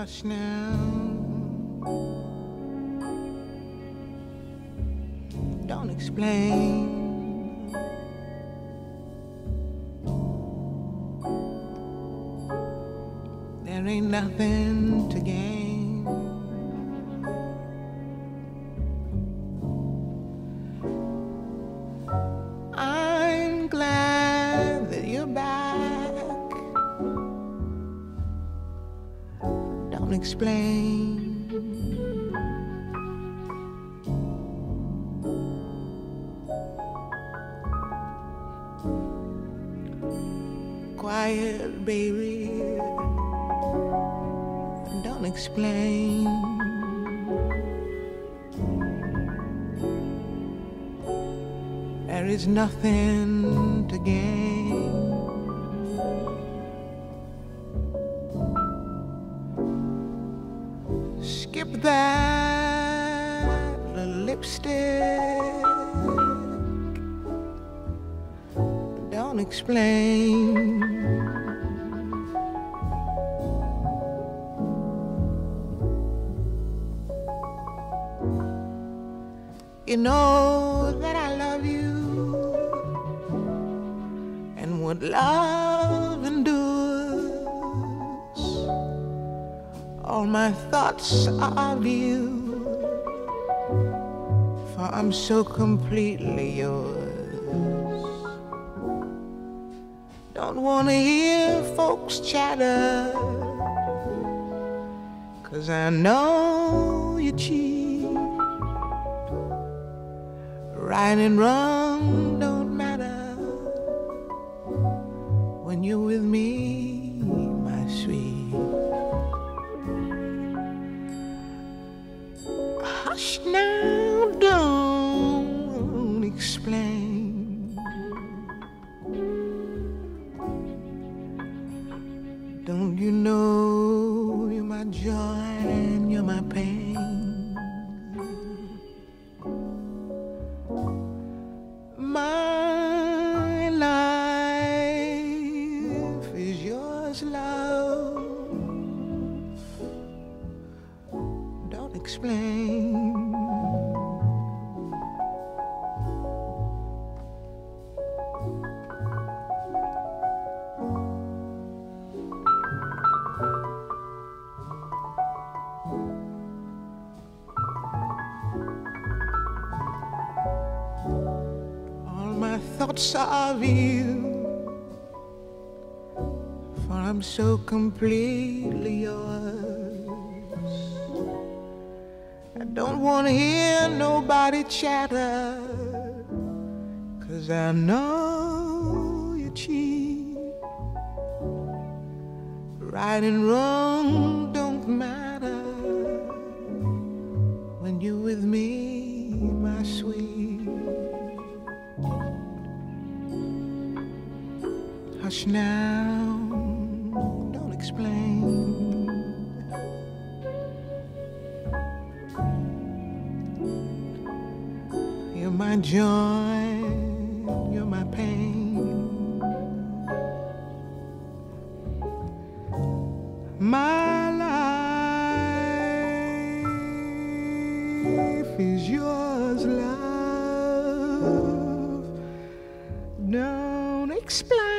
Hush now, don't explain. There ain't nothing to gain. I'm glad that you're back. Don't explain. Quiet, baby. Don't explain. There is nothing to gain. Skip that lipstick. Don't explain. You know that I love you, and what love endures. All my thoughts are of you, for I'm so completely yours. Don't wanna hear folks chatter, 'cause I know you cheat. Right and wrong don't matter when you're with me, my sweet. Hush now, don't explain. Don't you know you're my joy and you're my pain? My life is yours, love. Don't explain. My thoughts are of you, for I'm so completely yours. I don't want to hear nobody chatter, 'cause I know you cheat. Right and wrong don't matter when you're with me, my sweet. Hush now, don't explain. You're my joy, you're my pain. My life is yours, love. Don't explain.